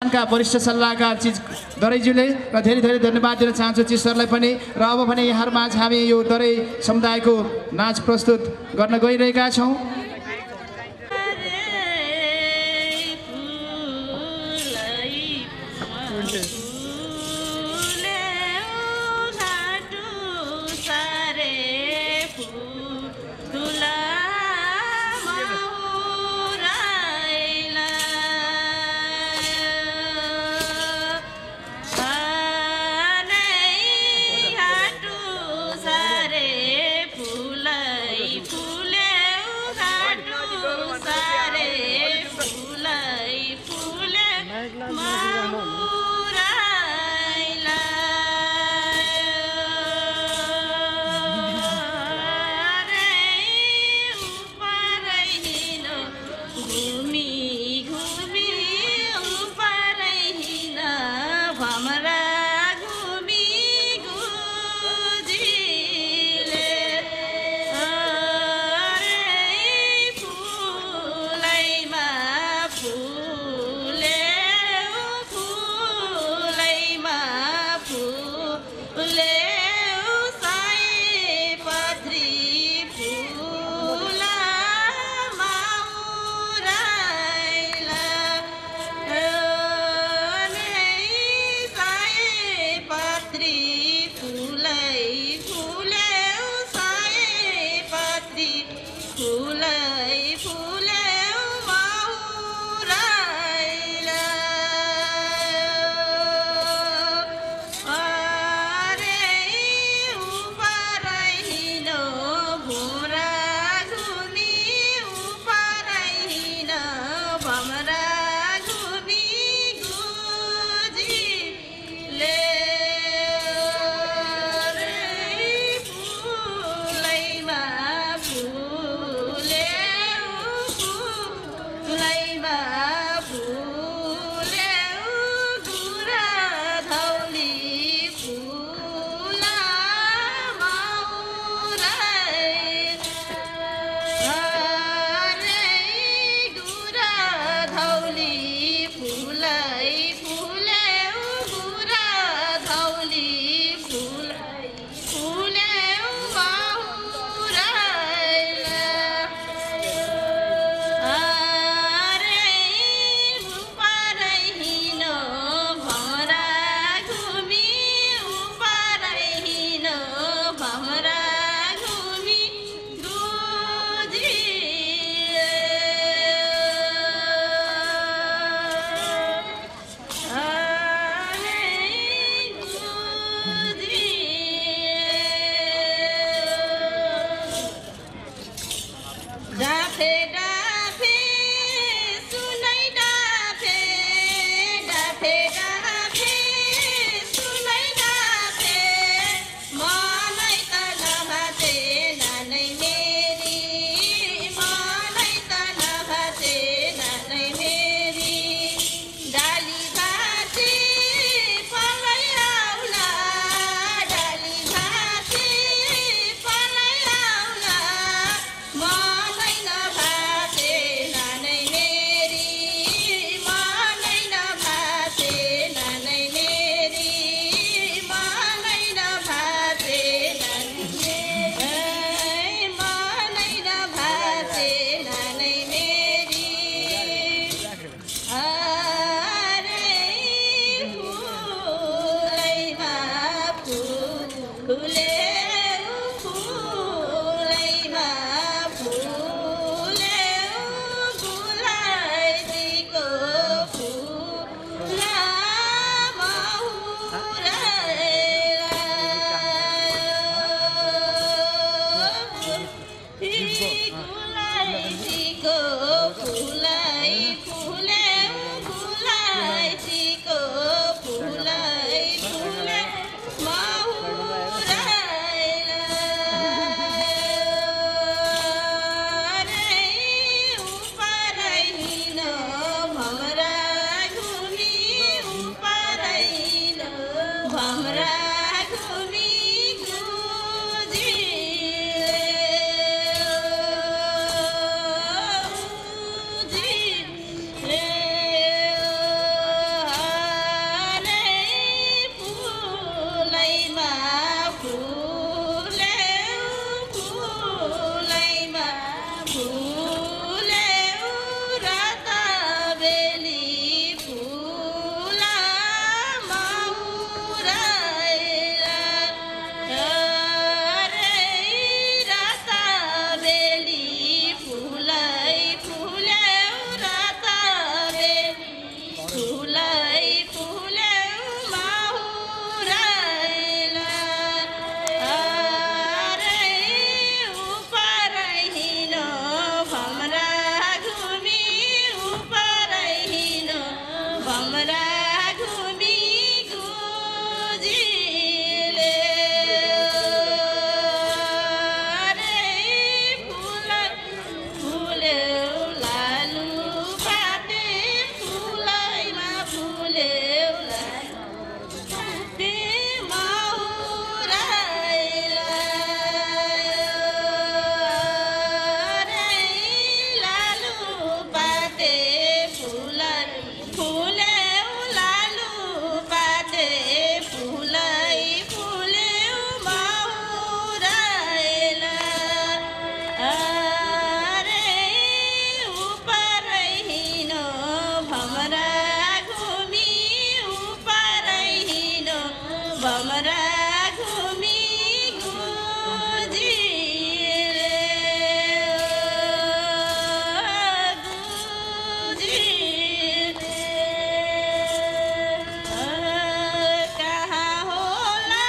का वरिष्ठ सल्लाहकार चिज दरैज्यूले र धेरै धेरै धन्यवाद दिन चाहन्छु चिज सरलाई पनि। र अब भने यहाँहरूमा हामी यो दरै समुदायको नाच प्रस्तुत गर्न गइरहेका छौँ। Mura भमरा घुमी गुजिले रे फुल फुल्यौ लालु पाते फुलैमा फुल्यौ लालु पाते मौराइला रे लालु पाते फुलै फुल्यौ लालु पाते फुलै फुल्यौ मौराइला रे उपरै हिँडो भमरा घुमी उपरै हिँडो भमरा घुमी गुजिले कहाँ होला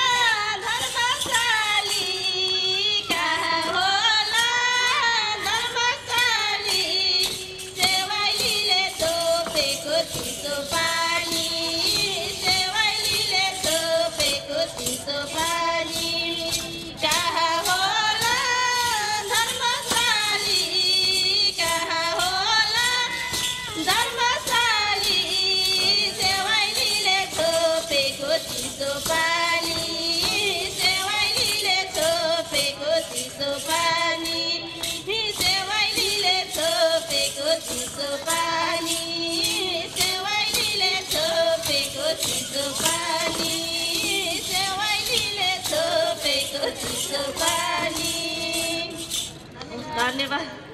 धर्मशाली कहाँ होला धर्मशाली सेवालीले तोपेको चिसो पानी सेवालीले तोपेको चिसो पानी कहाँ होला धर्मशाली कहाँ होला धर्मशाली सेवालीले तोपेको चिसो पानी सेवालीले तोपेको चिसो पानी सेवालीले तोपेको चिसो पानी सेवालीले तोपेको चिसो पानी सेवालीले तोपेको चिसो पानी धन्यवाद।